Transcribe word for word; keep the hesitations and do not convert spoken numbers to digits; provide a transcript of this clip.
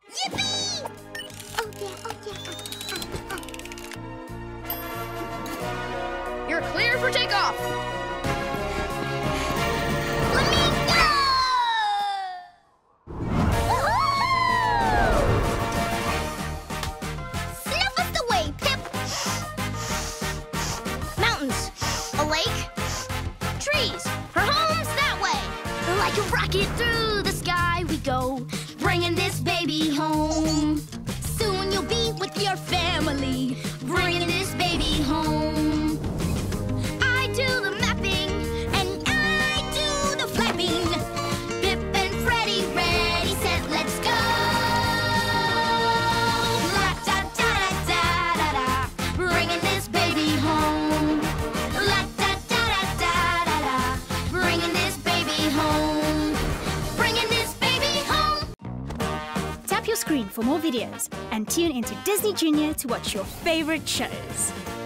Yippee! Oh yeah, oh yeah. You're clear for takeoff. Flamingo! Snuff us the way, Pip. Mountains, a lake, trees. Her home's that way. Like a rocket through the sky we go, bringing this baby home. Soon you'll be with your family, bringing this baby home. I do the mapping and I do the flapping. Pip and Freddy, ready, set, let's go. La da da da da da, bringing this baby home. La da da da da da da, bringing this baby home. Bringing this baby home. Tap your screen for more videos and tune into Disney Junior to watch your favorite shows.